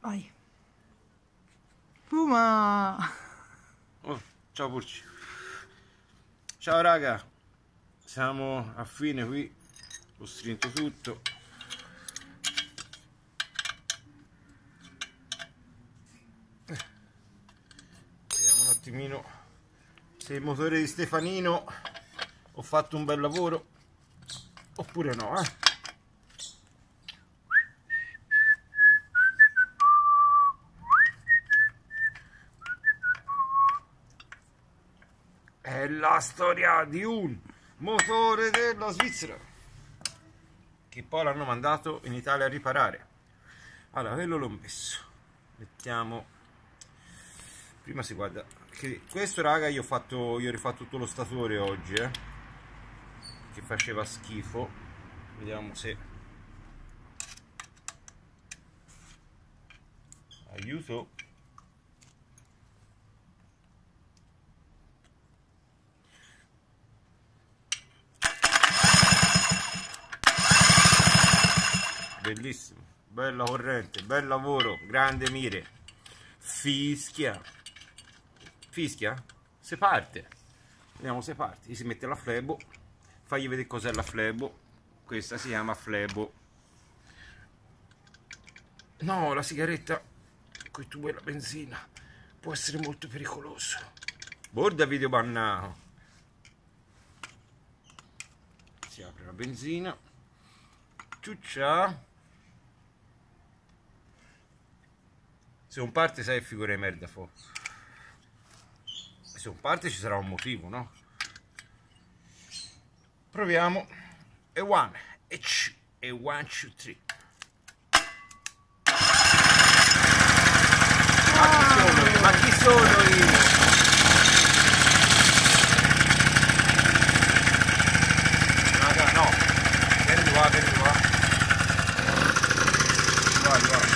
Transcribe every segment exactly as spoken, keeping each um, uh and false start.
Vai. Puma! Oh, ciao Purci. Ciao raga, siamo a fine qui, ho strinto tutto. Vediamo un attimino se il motore di Stefanino ho fatto un bel lavoro oppure no, eh. È la storia di un motore della Svizzera che poi l'hanno mandato in Italia a riparare. Allora, quello l'ho messo. Mettiamo. Prima si guarda. Che questo raga io ho fatto. Io ho rifatto tutto lo statore oggi, eh. Che faceva schifo. Vediamo se. Aiuto. Bellissimo, bella corrente, bel lavoro, grande mire. Fischia. Fischia? Se parte. Vediamo se parte. Si mette la flebo. Fagli vedere cos'è la flebo. Questa si chiama flebo. No, la sigaretta con i tubi e la benzina può essere molto pericoloso. Borda video bannato. Si apre la benzina. Ciuccia. Se non parte sai figura di merda fo. Se non parte ci sarà un motivo, no? Proviamo. E one, e two, e one, two, three. Ma chi sono io? Ma chi sono io? Raga, no. Vieni qua, vieni qua. Vai, vai.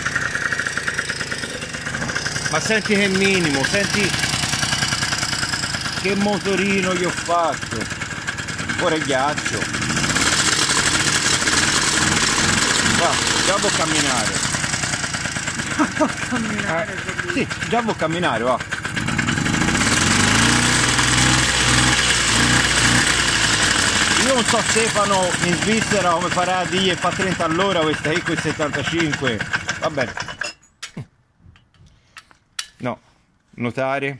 Ma senti che minimo, senti che motorino gli ho fatto. Fuori ghiaccio. Va, già può camminare. Già può camminare. Eh, sì, già può camminare, va. Io non so Stefano in Svizzera come farà a dire fa trenta all'ora questa qui con settantacinque. Va bene. No, notare.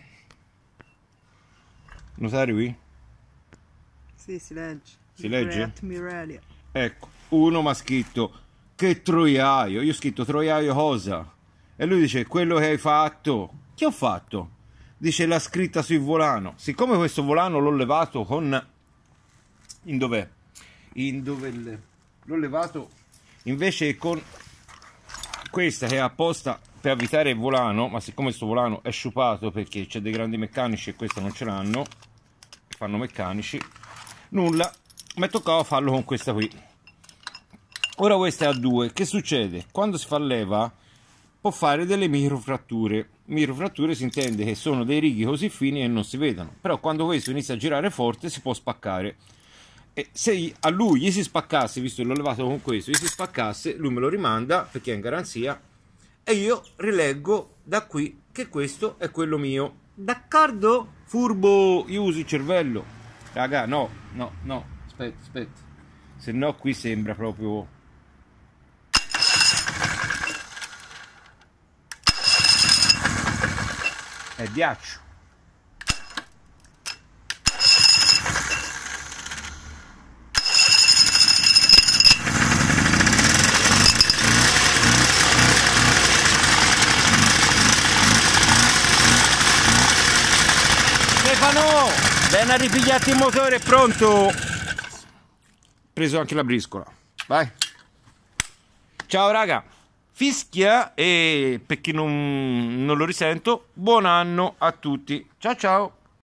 Notare qui? Sì, si legge. Si legge? Admiralia. Ecco, uno mi ha scritto che troiaio. Io ho scritto troiaio cosa? E lui dice quello che hai fatto. Che ho fatto? Dice la scritta sul volano. Siccome questo volano l'ho levato con... In dov'è? In dove l'ho levato invece con questa che è apposta per avvitare il volano, ma siccome questo volano è sciupato perché c'è dei grandi meccanici e questo non ce l'hanno, fanno meccanici, nulla, mi è toccato farlo con questa qui. Ora questa è a due, che succede? Quando si fa leva può fare delle microfratture. Microfratture si intende che sono dei righi così fini e non si vedono, però quando questo inizia a girare forte si può spaccare. E se a lui gli si spaccasse, visto che l'ho levato con questo, gli si spaccasse, lui me lo rimanda perché è in garanzia e io rileggo da qui che questo è quello mio. D'accordo? Furbo, io uso il cervello. Raga, no, no, no, aspetta, aspetta. Se no qui sembra proprio... È ghiaccio. Stefano, vieni a ripigliarti il motore, è pronto. Preso anche la briscola. Vai. Ciao raga. Fischia e per chi non, non lo risento, buon anno a tutti. Ciao ciao.